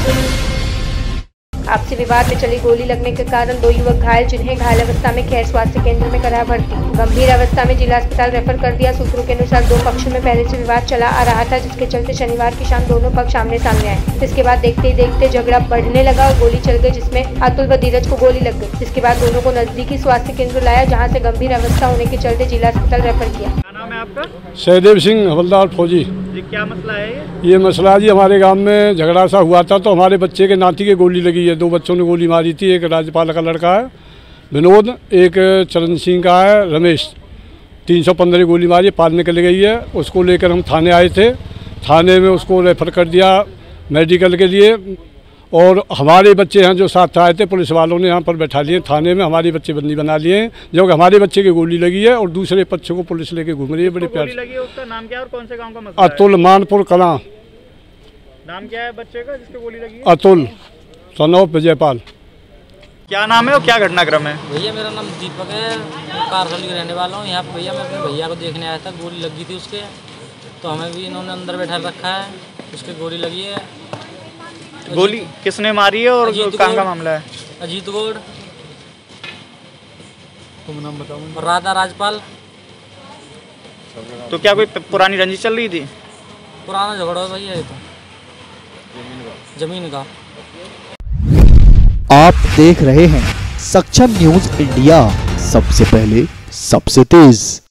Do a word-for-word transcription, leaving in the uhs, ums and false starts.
आपसी विवाद में चली गोली लगने के कारण दो युवक घायल, जिन्हें घायल अवस्था में खैर स्वास्थ्य केंद्र में कराया भर्ती। गंभीर अवस्था में जिला अस्पताल रेफर कर दिया। सूत्रों के अनुसार दो पक्षों में पहले से विवाद चला आ रहा था, जिसके चलते शनिवार की शाम दोनों पक्ष आमने सामने आए। इसके बाद देखते ही देखते झगड़ा बढ़ने लगा और गोली चल गई, जिसमें अतुल व धीरज को गोली लग गई। जिसके बाद दोनों को नजदीकी स्वास्थ्य केंद्र लाया, जहाँ से गंभीर अवस्था होने के चलते जिला अस्पताल रेफर किया। क्या नाम है आपका? सहदेव सिंह हवलदार फौजी। जी, क्या मसला है ये? ये मसला जी, हमारे गांव में झगड़ा सा हुआ था, तो हमारे बच्चे के नाती के गोली लगी है। दो बच्चों ने गोली मारी थी। एक राज्यपाल का लड़का है विनोद, एक चरण सिंह का है रमेश। तीन सौ पंद्रह गोली मारी, पार निकल गई है। उसको लेकर हम थाने आए थे। थाने में उसको रेफर कर दिया मेडिकल के लिए। और हमारे बच्चे हैं जो साथ आए थे, पुलिस वालों ने यहाँ पर बैठा लिए थाने में। हमारे बच्चे बंदी बना लिए हैं, जो हमारे बच्चे की गोली लगी है और दूसरे पक्ष को पुलिस लेके घूम रही है। बड़े प्यार से। उसका नाम क्या है और कौन से गांव का मसला है? अतुल, मानपुर कला। नाम क्या है बच्चे का जिसको गोली लगी है? अतुल सनौफ विजयपाल। क्या नाम है और क्या घटनाक्रम है? भैया मेरा नाम दीपक है, कारसली के रहने वाला हूँ। यहाँ पे भैया मैं अपने भैया को देखने आया था, गोली लगी थी उसके, तो हमें भी इन्होंने अंदर बैठा रखा है। उसके गोली लगी है। गोली किसने मारी है और कहाँ का मामला है? अजीत गौड़, तुम नाम बताओ। राधा राजपाल। तो क्या कोई पुरानी रंजिश चल रही थी? पुराना झगड़ा है भैया ये तो जमीन का। आप देख रहे हैं सक्षम न्यूज इंडिया, सबसे पहले सबसे तेज।